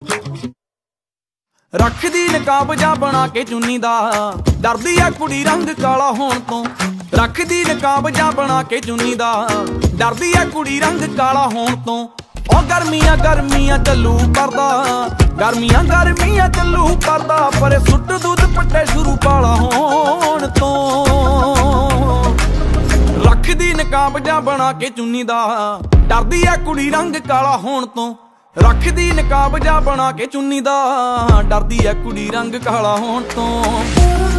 ਰੱਖਦੀ ਨਕਾਬ ਜਾ ਬਣਾ ਕੇ ਚੁੰਨੀ ਦਾ, ਡਰਦੀ ਐ ਕੁੜੀ ਰੰਗ ਕਾਲਾ ਹੋਣ ਤੋਂ। ਰੱਖਦੀ ਨਕਾਬ ਜਾ ਬਣਾ ਕੇ ਚੁੰਨੀ ਦਾ, ਡਰਦੀ ਐ ਕੁੜੀ ਰੰਗ ਕਾਲਾ ਹੋਣ ਤੋਂ। ਉਹ ਗਰਮੀਆਂ ਗਰਮੀਆਂ ਚੱਲੂ ਕਰਦਾ, ਗਰਮੀਆਂ ਗਰਮੀਆਂ ਚੱਲੂ ਕਰਦਾ, ਪਰ ਸੁੱਟ ਦੁੱਧ ਪੱਟੇ ਸ਼ੁਰੂ ਕਾਲਾ ਹੋਣ ਤੋਂ। ਰੱਖਦੀ ਨਕਾਬ ਜਾ ਬਣਾ ਕੇ ਚੁੰਨੀ ਦਾ, ਡਰਦੀ ਐ ਕੁੜੀ ਰੰਗ ਕਾਲਾ ਹੋਣ ਤੋਂ। ਰੱਖਦੀ ਨਕਾਬ ਜਾ ਬਣਾ ਕੇ ਚੁੰਨੀ ਦਾ, ਡਰਦੀ ਐ ਕੁੜੀ ਰੰਗ ਕਾਲਾ ਹੋਣ ਤੋਂ।